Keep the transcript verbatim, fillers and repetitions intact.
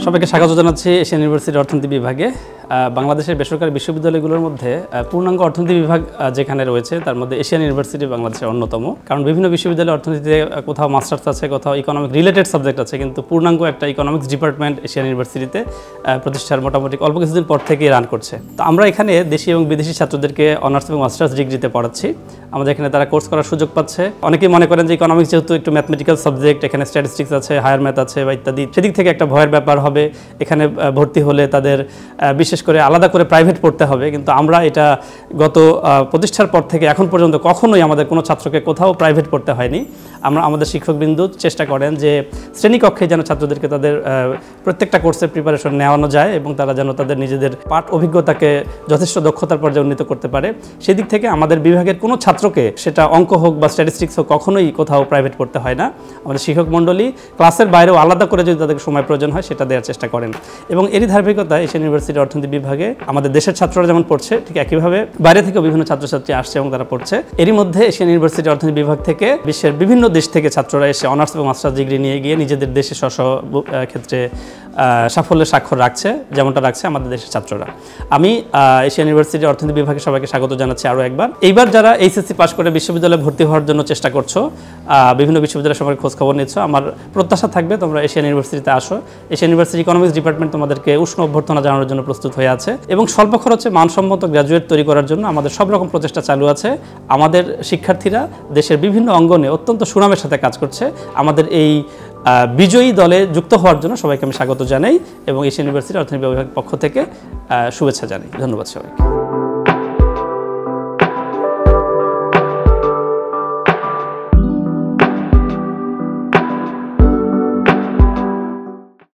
সবাইকে স্বাগত জানাচ্ছি এশিয়ান ইউনিভার্সিটির অর্থনীতি বিভাগে। বাংলাদেশের বেসরকারি বিশ্ববিদ্যালয়গুলোর মধ্যে পূর্ণাঙ্গ অর্থনীতি বিভাগ যেখানে রয়েছে তার মধ্যে এশিয়ান ইউনিভার্সিটি বাংলাদেশের অন্যতম। কারণ বিভিন্ন বিশ্ববিদ্যালয়ে অর্থনীতিতে কোথাও মাস্টার্স আছে, কোথাও ইকোনমিক রিলেটেড সাবজেক্ট আছে, কিন্তু পূর্ণাঙ্গ একটা ইকোনমিক্স ডিপার্টমেন্ট এশিয়ান ইউনিভার্সিটিতে প্রতিষ্ঠার মোটামুটি অল্প কিছুদিন পর থেকেই রান করছে। তো আমরা এখানে দেশি এবং বিদেশি ছাত্রদেরকে অনার্স এবং মাস্টার্স ডিগ্রিতে পড়াচ্ছি। আমাদের এখানে তারা কোর্স করার সুযোগ পাচ্ছে। অনেকেই মনে করেন যে ইকোনমিক্স যেহেতু একটু ম্যাথমেটিক্যাল সাবজেক্ট, এখানে স্ট্যাটিস্টিক্স আছে, হায়ার ম্যাথ আছে বা ইত্যাদি, সেদিক থেকে একটা ভয়ের ব্যাপার হবে। এখানে ভর্তি হলে তাদের বিশেষ করে আলাদা করে প্রাইভেট পড়তে হবে, কিন্তু আমরা এটা গত প্রতিষ্ঠার পর থেকে এখন পর্যন্ত কখনোই আমাদের কোনো ছাত্রকে কোথাও প্রাইভেট পড়তে হয়নি। আমরা আমাদের শিক্ষকবৃন্দু চেষ্টা করেন যে শ্রেণীকক্ষে যেন ছাত্রদেরকে তাদের প্রত্যেকটা কোর্সের প্রিপারেশন নেওয়ানো যায় এবং তারা যেন তাদের নিজেদের পাঠ অভিজ্ঞতাকে যথেষ্ট দক্ষতার পর্যায়ে উন্নীত করতে পারে। সেদিক থেকে আমাদের বিভাগের কোনো ছাত্রকে, সেটা অঙ্ক হোক বা স্ট্যাটিস্টিক্স হোক, কখনোই কোথাও প্রাইভেট পড়তে হয় না। আমাদের শিক্ষক মণ্ডলী ক্লাসের বাইরেও আলাদা করে যদি তাদের সময় প্রয়োজন হয় সেটা দেওয়ার চেষ্টা করেন। এবং এরই ধারাবাহিকতায় এশিয়ান ইউনিভার্সিটির অর্থনীতি বিভাগে আমাদের দেশের ছাত্ররা যেমন পড়ছে, ঠিক একইভাবে বাইরে থেকেও বিভিন্ন ছাত্রছাত্রী আসছে এবং তারা পড়ছে। এরই মধ্যে এশিয়ান ইউনিভার্সিটির অর্থনীতি বিভাগ থেকে বিশ্বের বিভিন্ন দেশ থেকে ছাত্ররা এসে অনার্স এবং মাস্টার্স ডিগ্রি নিয়ে গিয়ে নিজেদের দেশে স্ব স্ব ক্ষেত্রে সাফল্যের স্বাক্ষর রাখছে, যেমনটা রাখছে আমাদের দেশের ছাত্ররা। আমি এশিয়ান ইউনিভার্সিটির অর্থনীতি বিভাগে সবাইকে স্বাগত জানাচ্ছি আরও একবার। এইবার যারা এইচএসসি পাস করে বিশ্ববিদ্যালয়ে ভর্তি হওয়ার জন্য চেষ্টা করছো, বিভিন্ন বিশ্ববিদ্যালয়ের সবার খোঁজ খবর নিচ্ছ, আমার প্রত্যাশা থাকবে তোমরা এশিয়ান ইউনিভার্সিটিতে আসো। এশিয়ান ইউনিভার্সিটি ইকোনমিক্স ডিপার্টমেন্ট তোমাদেরকে উষ্ণ অভ্যর্থনা জানানোর জন্য প্রস্তুত হয়ে আছে এবং স্বল্প খরচে মানসম্মত গ্র্যাজুয়েট তৈরি করার জন্য আমাদের সব রকম প্রচেষ্টা চালু আছে। আমাদের শিক্ষার্থীরা দেশের বিভিন্ন অঙ্গনে অত্যন্ত সুনামের সাথে কাজ করছে। আমাদের এই বিজয়ী দলে যুক্ত হওয়ার জন্য সবাইকে আমি স্বাগত জানাই এবং এশিয়ান ইউনিভার্সিটি অর্থনীতি বিভাগের পক্ষ থেকে শুভেচ্ছা জানাই। ধন্যবাদ সবাইকে।